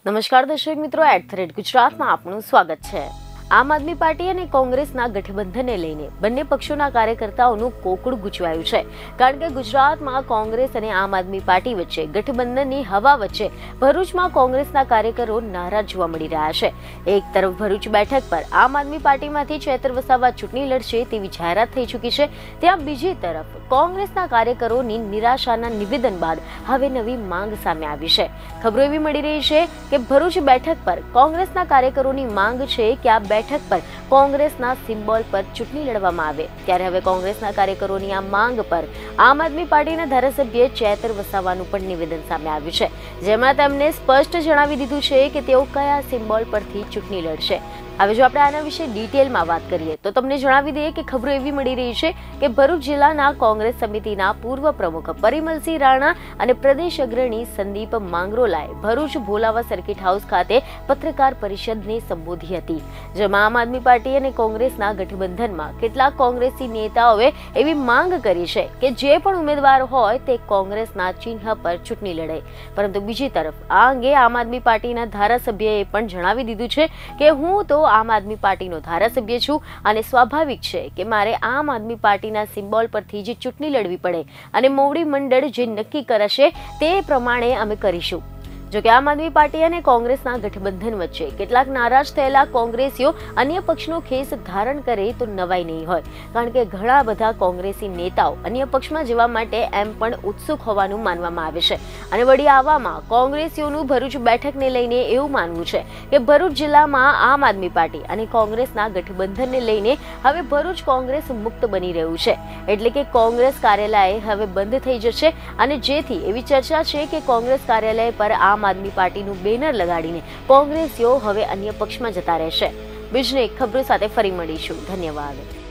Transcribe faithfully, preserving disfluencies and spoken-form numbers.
નમસ્કાર દર્શક મિત્રો, એટ ધ રેટ ગુજરાતમાં આપનું સ્વાગત છે। આમ આદમી પાર્ટી અને કોંગ્રેસના ગઠબંધનને લઈને બંને પક્ષોના કાર્યકર્તાઓનું કોકડું ગૂંચવાયું છે, કારણ કે ગુજરાતમાં કોંગ્રેસ અને આમ આદમી પાર્ટી વચ્ચે ગઠબંધનની હવા વચ્ચે ભરૂચમાં કોંગ્રેસના કાર્યકરો નારાજ જોવા મળી રહ્યા છે। એક તરફ ભરૂચ બેઠક પર આમ આદમી પાર્ટીમાંથી ચેતર વસાવા ચૂંટણી લડશે તેવી જાહેરાત થઈ ચૂકી છે, ત્યાં બીજી તરફ કોંગ્રેસના કાર્યકરોની નિરાશાના નિવેદન બાદ હવે નવી માંગ સામે આવી છે। ખબરો એવી મળી રહી છે કે ભરૂચ બેઠક પર કોંગ્રેસના કાર્યકરોની માંગ છે કે આ બેઠક પર કોંગ્રેસના સિમ્બોલ પર ચૂંટણી લડવામાં આવે, ત્યારે હવે કોંગ્રેસના કાર્યકરોની આ માંગ પર આમ આદમી પાર્ટીના ધારાસભ્ય ચેતર વસાવાનું પણ નિવેદન સામે આવ્યું છે, જેમાં તેમણે સ્પષ્ટ જણાવી દીધું છે કે તેઓ કયા સિમ્બોલ પરથી ચૂંટણી લડશે। હવે જો આપણે આના વિશે ડિટેલમાં વાત કરીએ તો તમને જણાવી દઈએ કે ખબરો એવી મળી રહી છે કે ભરૂચ જિલ્લાના કોંગ્રેસ સમિતિના પૂર્વ પ્રમુખ પરિમલસિંહ રાણા અને પ્રદેશ અગ્રણી સંદીપ માંગરોલાએ ભરૂચ ભોલાવા સર્કિટ હાઉસ ખાતે પત્રકાર પરિષદને સંબોધી હતી, જેમાં આમ આદમી પાર્ટી અને કોંગ્રેસના ગઠબંધનમાં કેટલાક કોંગ્રેસી નેતાઓએ એવી માંગ કરી છે કે જે પણ ઉમેદવાર હોય તે કોંગ્રેસના ચિહ્ન પર ચૂંટણી લડે, પરંતુ બીજી તરફ આ અંગે આમ આદમી પાર્ટીના ધારાસભ્યએ પણ જણાવી દીધું છે કે હું તો આમ આદમી પાર્ટીનો ધારાસભ્ય છું અને સ્વાભાવિક છે કે મારે આમ આદમી પાર્ટીના સિમ્બોલ પરથી જ ચૂંટણી લડવી પડે અને મોવડી મંડળ જે નક્કી કરશે તે પ્રમાણે અમે કરીશું। જો કે આમ આદમી પાર્ટી અને કોંગ્રેસના ગઠબંધન વચ્ચે કેટલાક નારાજ થયેલા કોંગ્રેસીઓ અન્ય પક્ષનો ખેસ ધારણ કરે તો નવાઈ નહીં હોય, કારણ કે ઘણા બધા કોંગ્રેસી નેતાઓ અન્ય પક્ષમાં જવા માટે એમ પણ ઉત્સુક હોવાનું માનવામાં આવે છે, અને વળી આવામાં કોંગ્રેસીઓનું ભરૂચ બેઠકને લઈને એવું માનવું છે કે ભરૂચ જિલ્લામાં આમ આદમી પાર્ટી અને કોંગ્રેસના ગઠબંધનને લઈને હવે ભરૂચ કોંગ્રેસ મુક્ત બની રહ્યું છે, એટલે કે કોંગ્રેસ કાર્યાલય હવે બંધ થઈ જશે, અને જેથી એવી ચર્ચા છે કે કોંગ્રેસ કાર્યાલય પર આમ આમ આદમી પાર્ટીનું બેનર લગાડીને કોંગ્રેસીઓ હવે અન્ય પક્ષમાં જતા રહેશે। બીજને ખબરો સાથે ફરી મળીશું। ધન્યવાદ।